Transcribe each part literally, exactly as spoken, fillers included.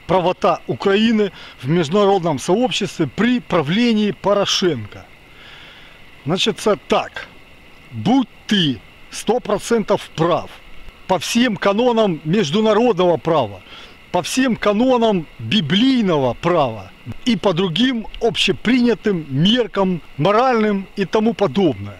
правота Украины в международном сообществе при правлении Порошенко. Значит, так, будь ты сто процентов прав по всем канонам международного права, по всем канонам библейного права и по другим общепринятым меркам моральным и тому подобное.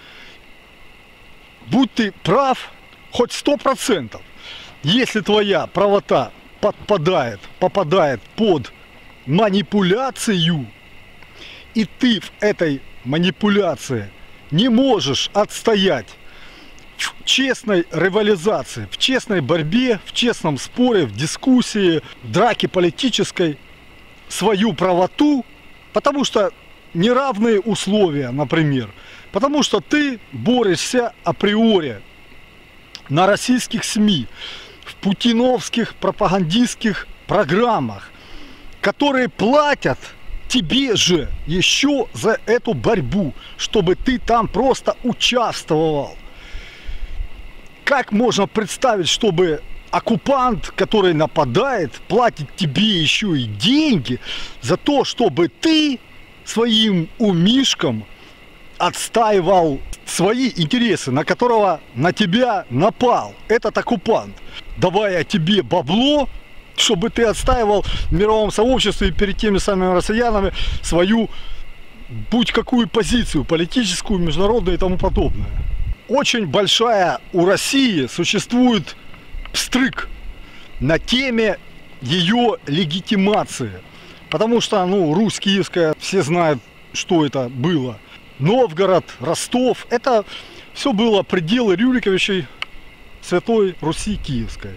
Будь ты прав хоть сто процентов, если твоя правота подпадает, попадает под манипуляцию, и ты в этой манипуляции не можешь отстоять в честной ривализации, в честной борьбе, в честном споре, в дискуссии, в драке политической свою правоту, потому что неравные условия, например, потому что ты борешься априори на российских СМИ, в путиновских пропагандистских программах, которые платят тебе же еще за эту борьбу, чтобы ты там просто участвовал. Как можно представить, чтобы оккупант, который нападает, платит тебе еще и деньги за то, чтобы ты своим умишком отстаивал свои интересы, на которого на тебя напал этот оккупант, давая тебе бабло, чтобы ты отстаивал в мировом сообществе и перед теми самыми россиянами свою будь какую позицию, политическую, международную и тому подобное. Очень большая у России существует пстрык на теме ее легитимации. Потому что, ну, Русь Киевская, все знают, что это было. Новгород, Ростов, это все было пределы Рюриковичей Святой Руси Киевской.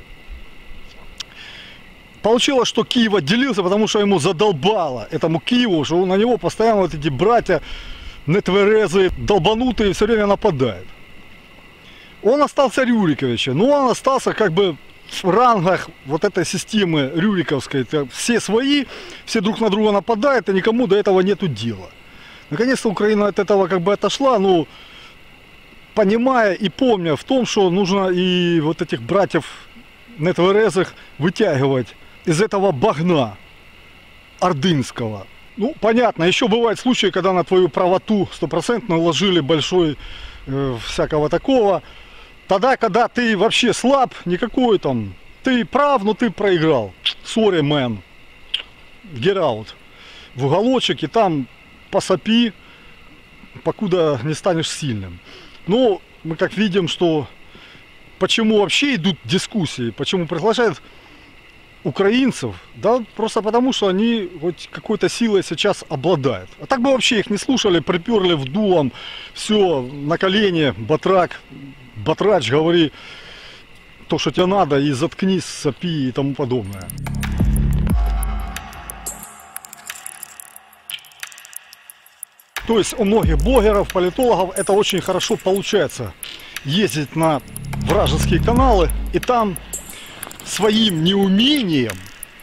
Получилось, что Киев отделился, потому что ему задолбало этому Киеву, что на него постоянно вот эти братья нетверезы, долбанутые, все время нападают. Он остался Рюриковичем, но он остался как бы в рангах вот этой системы рюриковской. Все свои, все друг на друга нападают, и никому до этого нету дела. Наконец-то Украина от этого как бы отошла, ну, понимая и помня в том, что нужно и вот этих братьев нетверезых вытягивать из этого багна ордынского. Ну, понятно, еще бывают случаи, когда на твою правоту стопроцентно наложили большой э, всякого такого. Тогда, когда ты вообще слаб, никакой там, ты прав, но ты проиграл. Sorry, man. Get out. В уголочек и там посопи, покуда не станешь сильным. Но мы как видим, что почему вообще идут дискуссии, почему приглашают украинцев, да, просто потому, что они хоть какой-то силой сейчас обладают. А так бы вообще их не слушали, приперли в дулом, все, на колени, батрак, батрач, говори то, что тебе надо, и заткнись, сопи и тому подобное. То есть у многих блогеров, политологов это очень хорошо получается. Ездить на вражеские каналы и там своим неумением,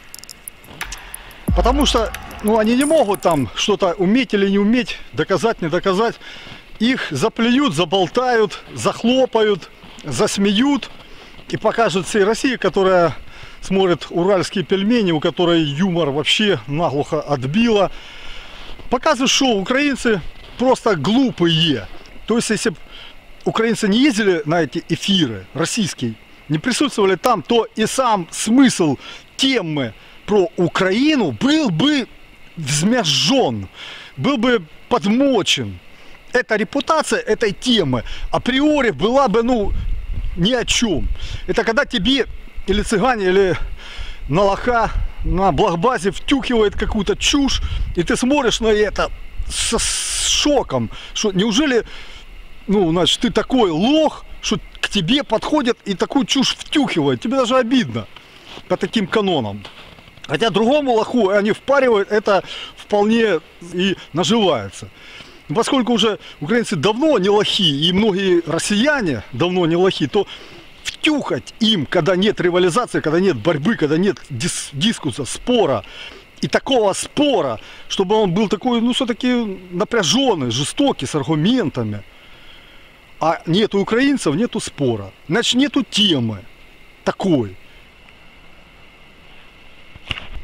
потому что ну, они не могут там что-то уметь или не уметь, доказать, не доказать, их заплюют, заболтают, захлопают, засмеют и покажут всей России, которая смотрит уральские пельмени, у которой юмор вообще наглухо отбила, показывают, что украинцы просто глупые. То есть если украинцы не ездили на эти эфиры российские, не присутствовали там, то и сам смысл темы про Украину был бы взмяжен, был бы подмочен. Эта репутация этой темы априори была бы, ну, ни о чем. Это когда тебе или цыгане, или на лоха, на блогбазе втюхивает какую-то чушь, и ты смотришь на это с, с шоком, что неужели, ну, значит, ты такой лох, что к тебе подходят и такую чушь втюхивают. Тебе даже обидно по таким канонам. Хотя другому лоху они впаривают, это вполне и наживается. Поскольку уже украинцы давно не лохи, и многие россияне давно не лохи, то втюхать им, когда нет ривализации, когда нет борьбы, когда нет дис дискуса, спора, и такого спора, чтобы он был такой, ну, все-таки напряженный, жестокий, с аргументами. А нету украинцев, нету спора. Значит, нету темы такой.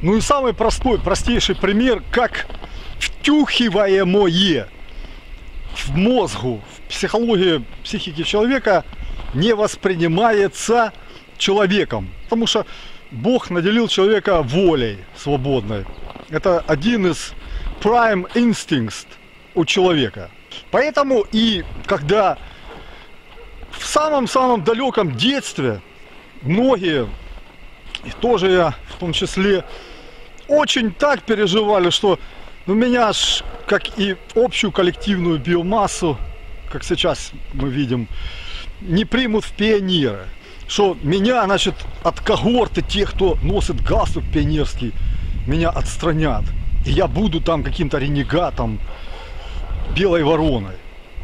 Ну и самый простой, простейший пример, как втюхиваемое в мозгу, в психологии, психики человека не воспринимается человеком. Потому что Бог наделил человека волей свободной. Это один из prime instincts у человека. Поэтому и когда в самом-самом далеком детстве многие, и тоже я в том числе, очень так переживали, что ну, меня ж, как и общую коллективную биомассу, как сейчас мы видим, не примут в пионеры. Что меня, значит, от когорты тех, кто носит галстук пионерский, меня отстранят. И я буду там каким-то ренегатом, белой вороной.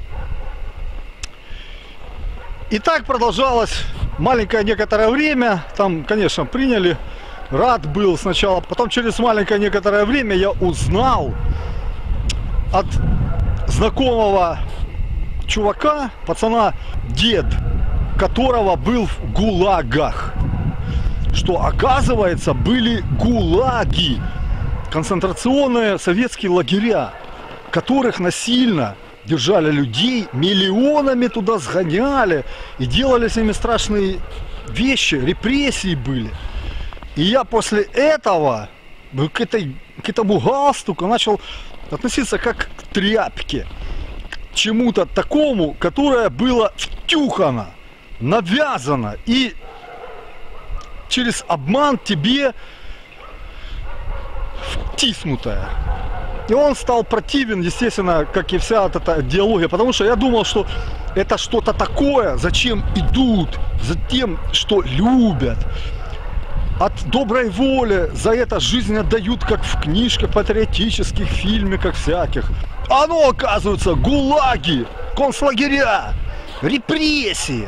И так продолжалось маленькое некоторое время. Там, конечно, приняли. Рад был сначала. Потом через маленькое некоторое время я узнал от знакомого чувака, пацана, дед которого был в гулагах, что, оказывается, были гулаги, концентрационные советские лагеря, в которых насильно держали людей, миллионами туда сгоняли и делали с ними страшные вещи, репрессии были. И я после этого к, этой, к этому галстуку начал относиться как к тряпке, к чему-то такому, которое было втюхано, навязано и через обман тебе втиснутое. И он стал противен, естественно, как и вся вот эта идеология, потому что я думал, что это что-то такое, зачем идут, за тем, что любят, от доброй воли за это жизнь отдают, как в книжках патриотических, фильмиках всяких. Оно, оказывается, гулаги, концлагеря, репрессии.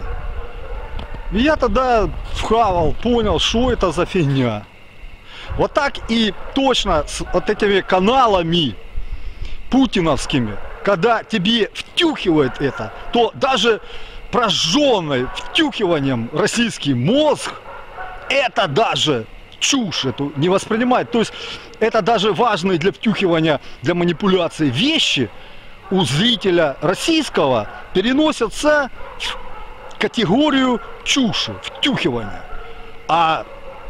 И я тогда вхавал, понял, что это за фигня. Вот так и точно с вот этими каналами путиновскими, когда тебе втюхивают это, то даже прожженный втюхиванием российский мозг, это даже чушь эту не воспринимает. То есть это даже важные для втюхивания, для манипуляции вещи у зрителя российского переносятся в категорию чуши, втюхивания. А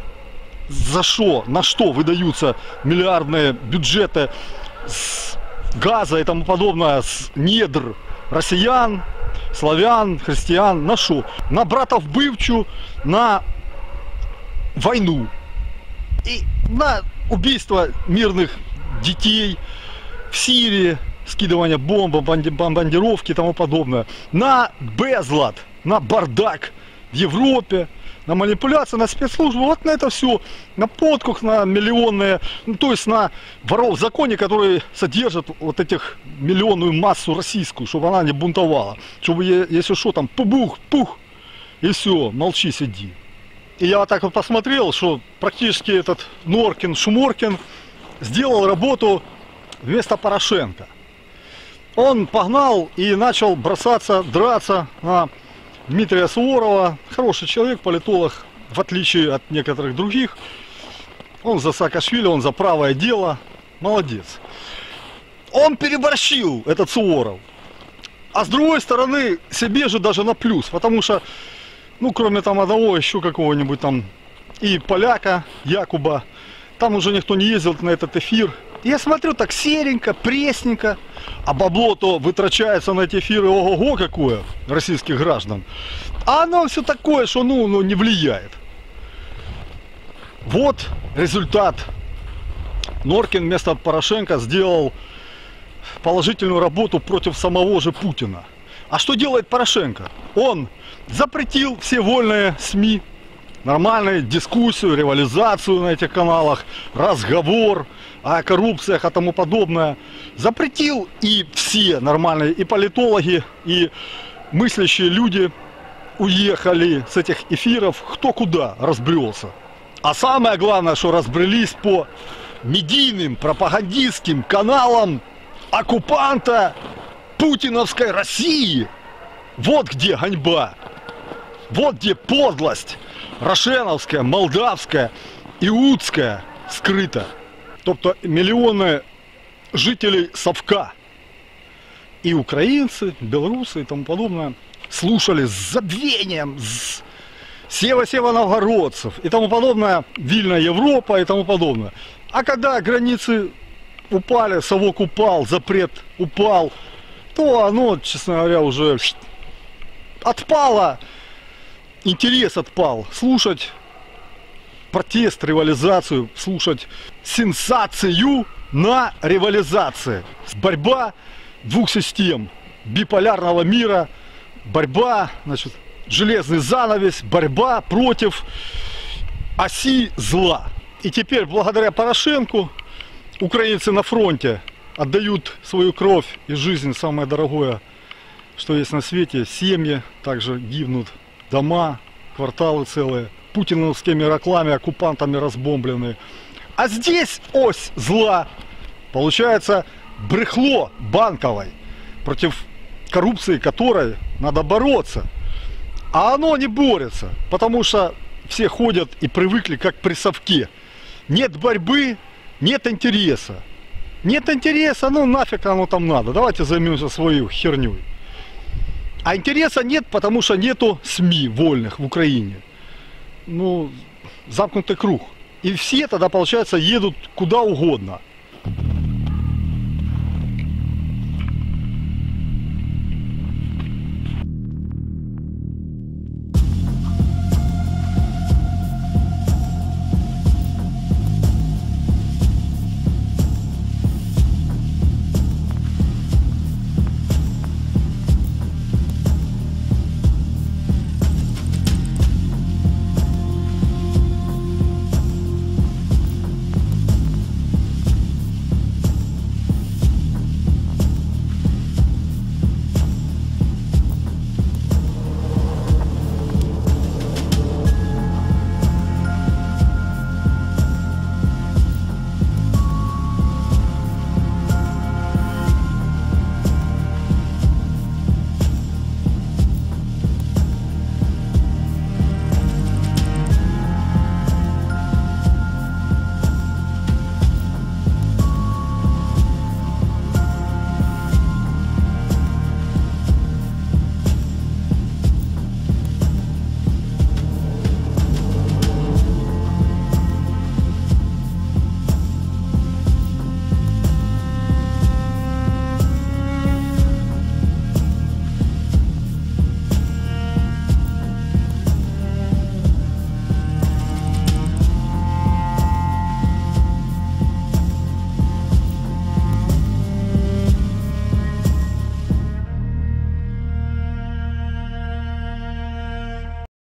за что, на что выдаются миллиардные бюджеты с газа и тому подобное, с недр россиян, славян, христиан, на что? На братов бывчу, на войну и на убийство мирных детей в Сирии, скидывание бомб, бомбардировки и тому подобное, на безлад, на бардак в Европе, на манипуляции, на спецслужбы, вот на это все, на подкуп, на миллионные, ну, то есть на воров в законе, которые содержат вот этих миллионную массу российскую, чтобы она не бунтовала, чтобы, если что, там пух, пух, и все, молчи, сиди. И я вот так вот посмотрел, что практически этот Норкин, Шморкин сделал работу вместо Порошенко. Он погнал и начал бросаться, драться на Дмитрия Суворова. Хороший человек, политолог, в отличие от некоторых других. Он за Саакашвили, он за правое дело. Молодец. Он переборщил, этот Суворов. А с другой стороны, себе же даже на плюс. Потому что, ну, кроме там одного, еще какого-нибудь там и поляка, Якуба, там уже никто не ездил на этот эфир. И я смотрю, так серенько, пресненько, а бабло-то вытрачается на эти эфиры, ого-го какое, российских граждан. А оно все такое, что ну, ну не влияет. Вот результат. Норкин вместо Порошенко сделал положительную работу против самого же Путина. А что делает Порошенко? Он запретил все вольные СМИ, нормальную дискуссию, революцию на этих каналах, разговор о коррупциях и тому подобное. Запретил, и все нормальные, и политологи, и мыслящие люди уехали с этих эфиров кто куда разбрелся. А самое главное, что разбрелись по медийным пропагандистским каналам оккупанта путиновской России. Вот где ганьба, вот где подлость рошеновская, молдавская, иудская, скрыто. Тобто миллионы жителей Совка, и украинцы, белорусы и тому подобное, слушали с забвением, с сева-сева-новгородцев и тому подобное, Вильная Европа и тому подобное. А когда границы упали, совок упал, запрет упал, то оно, честно говоря, уже отпало, интерес отпал. Слушать протест, революцию, слушать сенсацию на революции. Борьба двух систем, биполярного мира, борьба, значит, железный занавес, борьба против оси зла. И теперь, благодаря Порошенку, украинцы на фронте отдают свою кровь и жизнь, самое дорогое, что есть на свете, семьи, также гибнут дома, кварталы целые, путиновскими рекламами, оккупантами разбомблены. А здесь ось зла, получается, брехло банковой, против коррупции которой надо бороться. А оно не борется, потому что все ходят и привыкли как при совке. Нет борьбы, нет интереса. Нет интереса, ну нафиг оно там надо, давайте займемся своей херней. А интереса нет, потому что нету СМИ вольных в Украине. Ну, замкнутый круг. И все тогда, получается, едут куда угодно.